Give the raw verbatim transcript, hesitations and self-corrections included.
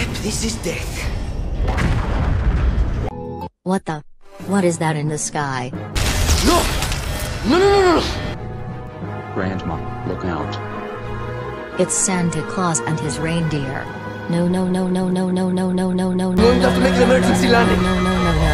Yep, this is death. What the? What is that in the sky? No! No, no, no, no! Grandma, look out. It's Santa Claus and his reindeer. No, no, no, no, no, no, no, no, no, no, no, Going to have to make an emergency landing. no, no, no, no, no.